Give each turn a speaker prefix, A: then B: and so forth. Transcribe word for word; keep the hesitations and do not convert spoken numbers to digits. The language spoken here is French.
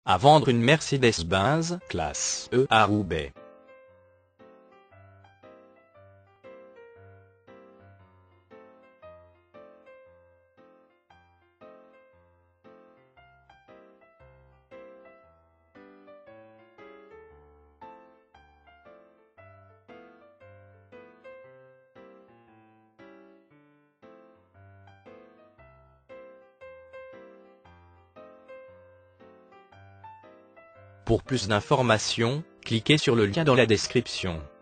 A: à vendre une Mercedes-Benz classe E à Roubaix. Pour plus d'informations, cliquez sur le lien dans la description.